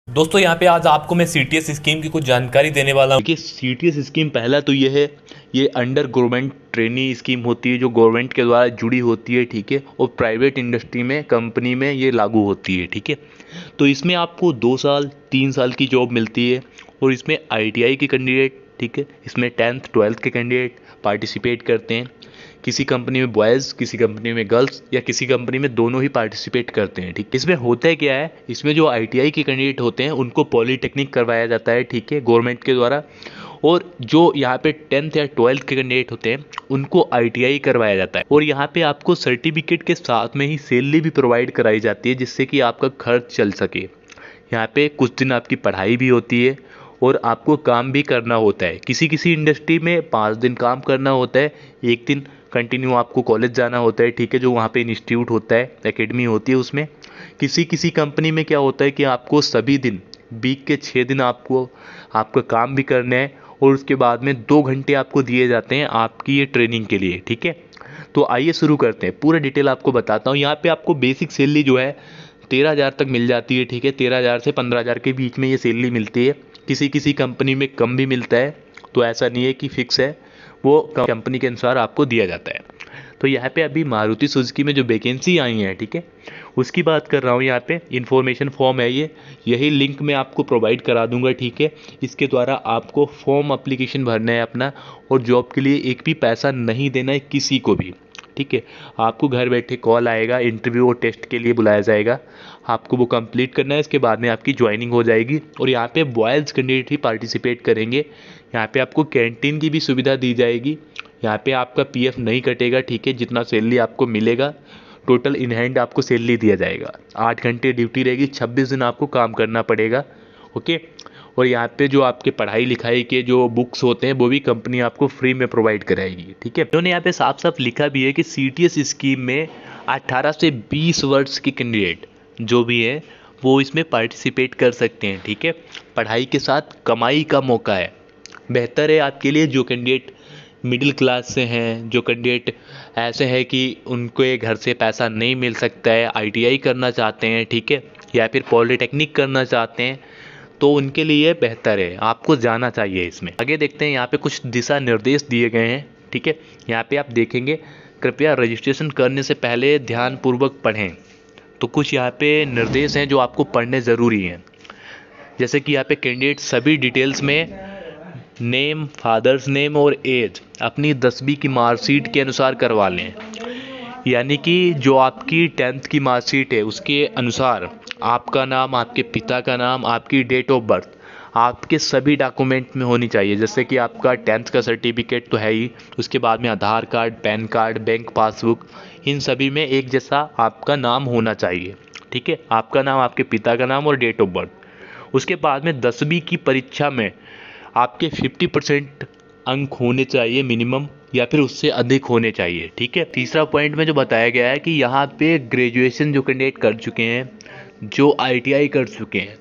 दोस्तों यहाँ पे आज आपको मैं सीटीएस स्कीम की कुछ जानकारी देने वाला हूँ। देखिए सीटीएस स्कीम पहला तो ये है, ये अंडर गवर्नमेंट ट्रेनी स्कीम होती है जो गवर्नमेंट के द्वारा जुड़ी होती है, ठीक है। और प्राइवेट इंडस्ट्री में, कंपनी में ये लागू होती है, ठीक है। तो इसमें आपको 2 साल 3 साल की जॉब मिलती है और इसमें आईटीआई के कैंडिडेट, ठीक है, इसमें 10th 12th के कैंडिडेट पार्टिसिपेट करते हैं। किसी कंपनी में बॉयज़, किसी कंपनी में गर्ल्स या किसी कंपनी में दोनों ही पार्टिसिपेट करते हैं, ठीक। इसमें होता है क्या है, इसमें जो आईटीआई के कैंडिडेट होते हैं उनको पॉलीटेक्निक करवाया जाता है, ठीक है, गवर्नमेंट के द्वारा। और जो यहाँ पे 10th या 12th के कैंडिडेट होते हैं उनको आईटीआई करवाया जाता है। और यहाँ पे आपको सर्टिफिकेट के साथ में ही सैलरी भी प्रोवाइड कराई जाती है जिससे कि आपका खर्च चल सके। यहाँ पे कुछ दिन आपकी पढ़ाई भी होती है और आपको काम भी करना होता है। किसी किसी इंडस्ट्री में 5 दिन काम करना होता है, 1 दिन कंटिन्यू आपको कॉलेज जाना होता है, ठीक है, जो वहाँ पे इंस्टीट्यूट होता है, एकेडमी होती है उसमें। किसी किसी कंपनी में क्या होता है कि आपको सभी दिन, वीक के 6 दिन आपको आपका काम भी करना है और उसके बाद में 2 घंटे आपको दिए जाते हैं आपकी ये ट्रेनिंग के लिए, ठीक है। तो आइए शुरू करते हैं, पूरा डिटेल आपको बताता हूँ। यहाँ पे आपको बेसिक सैलरी जो है 13,000 तक मिल जाती है, ठीक है। 13,000 से 15,000 के बीच में ये सैलरी मिलती है। किसी किसी कंपनी में कम भी मिलता है, तो ऐसा नहीं है कि फिक्स है, वो कंपनी के अनुसार आपको दिया जाता है। तो यहाँ पे अभी मारुति सुजुकी में जो वैकेंसी आई है, ठीक है, उसकी बात कर रहा हूँ। यहाँ पे इन्फॉर्मेशन फॉर्म है, ये यही लिंक मैं आपको प्रोवाइड करा दूंगा, ठीक है। इसके द्वारा आपको फॉर्म अप्लीकेशन भरना है अपना, और जॉब के लिए एक भी पैसा नहीं देना है किसी को भी, ठीक है। आपको घर बैठे कॉल आएगा, इंटरव्यू और टेस्ट के लिए बुलाया जाएगा, आपको वो कंप्लीट करना है, इसके बाद में आपकी ज्वाइनिंग हो जाएगी। और यहाँ पे बॉयज़ कैंडिडेट ही पार्टिसिपेट करेंगे। यहाँ पे आपको कैंटीन की भी सुविधा दी जाएगी। यहाँ पे आपका पीएफ नहीं कटेगा, ठीक है, जितना सैलरी आपको मिलेगा टोटल इन हैंड आपको सैलरी दिया जाएगा। 8 घंटे ड्यूटी रहेगी, 26 दिन आपको काम करना पड़ेगा, ओके। और यहाँ पे जो आपके पढ़ाई लिखाई के जो बुक्स होते हैं वो भी कंपनी आपको फ्री में प्रोवाइड कराएगी, ठीक है। उन्होंने यहाँ पे साफ साफ लिखा भी है कि सीटीएस स्कीम में 18 से 20 वर्ष के कैंडिडेट जो भी है वो इसमें पार्टिसिपेट कर सकते हैं, ठीक है। पढ़ाई के साथ कमाई का मौका है, बेहतर है आपके लिए। जो कैंडिडेट मिडिल क्लास से हैं, जो कैंडिडेट ऐसे हैं कि उनके घर से पैसा नहीं मिल सकता है, आईटीआई करना चाहते हैं, ठीक है, या फिर पॉलिटेक्निक करना चाहते हैं, तो उनके लिए बेहतर है, आपको जाना चाहिए इसमें। आगे देखते हैं, यहाँ पे कुछ दिशा निर्देश दिए गए हैं, ठीक है। यहाँ पे आप देखेंगे, कृपया रजिस्ट्रेशन करने से पहले ध्यानपूर्वक पढ़ें। तो कुछ यहाँ पे निर्देश हैं जो आपको पढ़ने ज़रूरी हैं। जैसे कि यहाँ पे कैंडिडेट सभी डिटेल्स में नेम, फादर्स नेम और एज अपनी 10वीं की मार्कशीट के अनुसार करवा लें। यानी कि जो आपकी 10th की मार्कशीट है उसके अनुसार आपका नाम, आपके पिता का नाम, आपकी डेट ऑफ बर्थ आपके सभी डॉक्यूमेंट में होनी चाहिए। जैसे कि आपका 10th का सर्टिफिकेट तो है ही, उसके बाद में Aadhaar card, PAN card, bank passbook, इन सभी में एक जैसा आपका नाम होना चाहिए, ठीक है। आपका नाम, आपके पिता का नाम और डेट ऑफ बर्थ। उसके बाद में 10वीं की परीक्षा में आपके 50% अंक होने चाहिए मिनिमम, या फिर उससे अधिक होने चाहिए, ठीक है। तीसरा पॉइंट में जो बताया गया है कि यहाँ पे ग्रेजुएशन जो कैंडिडेट कर चुके हैं, जो आईटीआई कर चुके हैं,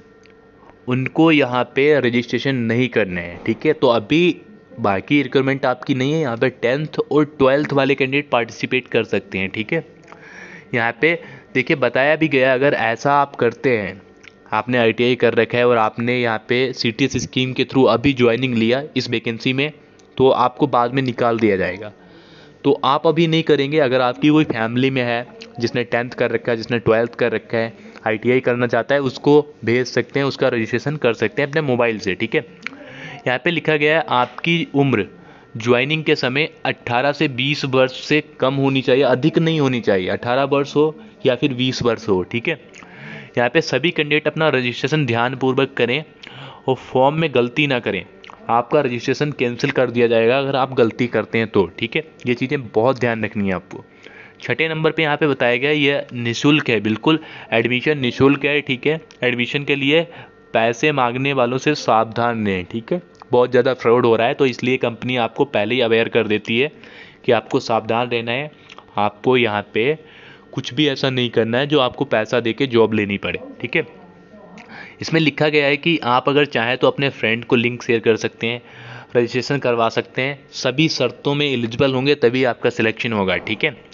उनको यहाँ पे रजिस्ट्रेशन नहीं करने हैं, ठीक है। तो अभी बाकी रिक्वायरमेंट आपकी नहीं है, यहाँ पे 10th और 12th वाले कैंडिडेट पार्टिसिपेट कर सकते हैं, ठीक है। यहाँ पे देखिए बताया भी गया, अगर ऐसा आप करते हैं, आपने आईटीआई कर रखा है और आपने यहाँ पे सीटीएस स्कीम के थ्रू अभी ज्वाइनिंग लिया इस वैकेंसी में, तो आपको बाद में निकाल दिया जाएगा। तो आप अभी नहीं करेंगे। अगर आपकी कोई फैमिली में है जिसने 10th कर रखा है, जिसने 12th कर रखा है, आईटीआई करना चाहता है, उसको भेज सकते हैं, उसका रजिस्ट्रेशन कर सकते हैं अपने मोबाइल से, ठीक है। यहाँ पे लिखा गया है आपकी उम्र ज्वाइनिंग के समय 18 से 20 वर्ष से कम होनी चाहिए, अधिक नहीं होनी चाहिए। 18 वर्ष हो या फिर 20 वर्ष हो, ठीक है। यहाँ पे सभी कैंडिडेट अपना रजिस्ट्रेशन ध्यानपूर्वक करें और फॉर्म में गलती ना करें, आपका रजिस्ट्रेशन कैंसिल कर दिया जाएगा अगर आप गलती करते हैं तो, ठीक है। ये चीज़ें बहुत ध्यान रखनी है आपको। छठे नंबर पे यहाँ पे बताया गया ये निःशुल्क है, बिल्कुल एडमिशन निःशुल्क है, ठीक है। एडमिशन के लिए पैसे मांगने वालों से सावधान रहें, ठीक है। बहुत ज़्यादा फ्रॉड हो रहा है, तो इसलिए कंपनी आपको पहले ही अवेयर कर देती है कि आपको सावधान रहना है। आपको यहाँ पे कुछ भी ऐसा नहीं करना है जो आपको पैसा दे के जॉब लेनी पड़े, ठीक है। इसमें लिखा गया है कि आप अगर चाहें तो अपने फ्रेंड को लिंक शेयर कर सकते हैं, रजिस्ट्रेशन करवा सकते हैं। सभी शर्तों में एलिजिबल होंगे तभी आपका सिलेक्शन होगा, ठीक है।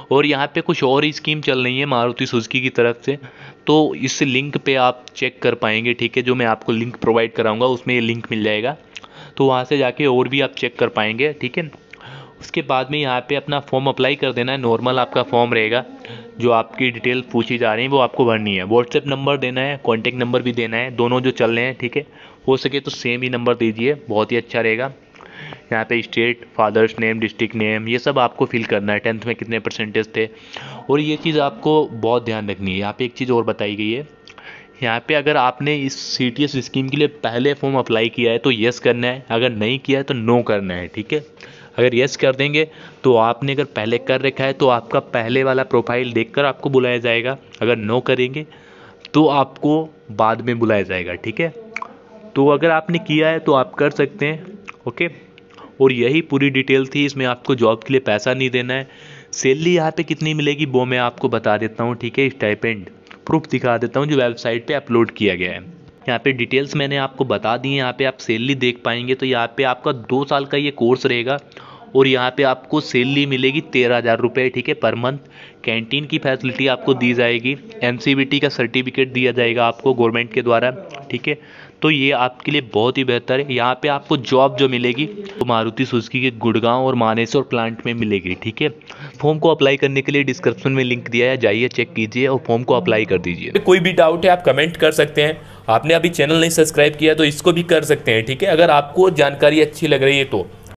और यहाँ पे कुछ और स्कीम चल रही है मारुति सुजुकी की तरफ से, तो इस लिंक पे आप चेक कर पाएंगे, ठीक है। जो मैं आपको लिंक प्रोवाइड कराऊंगा उसमें ये लिंक मिल जाएगा, तो वहाँ से जाके और भी आप चेक कर पाएंगे, ठीक है। उसके बाद में यहाँ पे अपना फॉर्म अप्लाई कर देना है। नॉर्मल आपका फॉर्म रहेगा, जो आपकी डिटेल पूछी जा रही है वो आपको भरनी है। व्हाट्सएप नंबर देना है, कॉन्टैक्ट नंबर भी देना है, दोनों जो चल रहे हैं, ठीक है। हो सके तो सेम ही नंबर दीजिए, बहुत ही अच्छा रहेगा। यहाँ पे state, father's name, district name, ये सब आपको फिल करना है। 10th में कितने परसेंटेज थे, और ये चीज़ आपको बहुत ध्यान रखनी है। यहाँ पे एक चीज़ और बताई गई है, यहाँ पे अगर आपने इस CTS स्कीम के लिए पहले फॉर्म अप्लाई किया है तो यस करना है, अगर नहीं किया है तो नो करना है, ठीक है। अगर यस कर देंगे तो आपने अगर पहले कर रखा है तो आपका पहले वाला प्रोफाइल देखकर आपको बुलाया जाएगा, अगर नो करेंगे तो आपको बाद में बुलाया जाएगा, ठीक है। तो अगर आपने किया है तो आप कर सकते हैं, ओके। और यही पूरी डिटेल थी, इसमें आपको जॉब के लिए पैसा नहीं देना है। सैलरी यहाँ पे कितनी मिलेगी वो मैं आपको बता देता हूँ, ठीक है। स्टाइपेंड प्रूफ दिखा देता हूँ जो वेबसाइट पे अपलोड किया गया है। यहाँ पे डिटेल्स मैंने आपको बता दी हैं, यहाँ पे आप सैलरी देख पाएंगे। तो यहाँ पे आपका 2 साल का ये कोर्स रहेगा, और यहाँ पे आपको सैलरी मिलेगी 13,000 रुपये, ठीक है, पर मंथ। कैंटीन की फैसिलिटी आपको दी जाएगी, NCVT का सर्टिफिकेट दिया जाएगा आपको गवर्नमेंट के द्वारा, ठीक है। तो ये आपके लिए बहुत ही बेहतर है। यहाँ पे आपको जॉब जो मिलेगी वो मारुति सुजुकी के गुड़गांव और मानेसर प्लांट में मिलेगी, ठीक है। फॉर्म को अप्लाई करने के लिए डिस्क्रिप्शन में लिंक दिया है, जाइए चेक कीजिए और फॉर्म को अप्लाई कर दीजिए। कोई भी डाउट है आप कमेंट कर सकते हैं। आपने अभी चैनल नहीं सब्सक्राइब किया तो इसको भी कर सकते हैं, ठीक है। अगर आपको जानकारी अच्छी लग रही है तो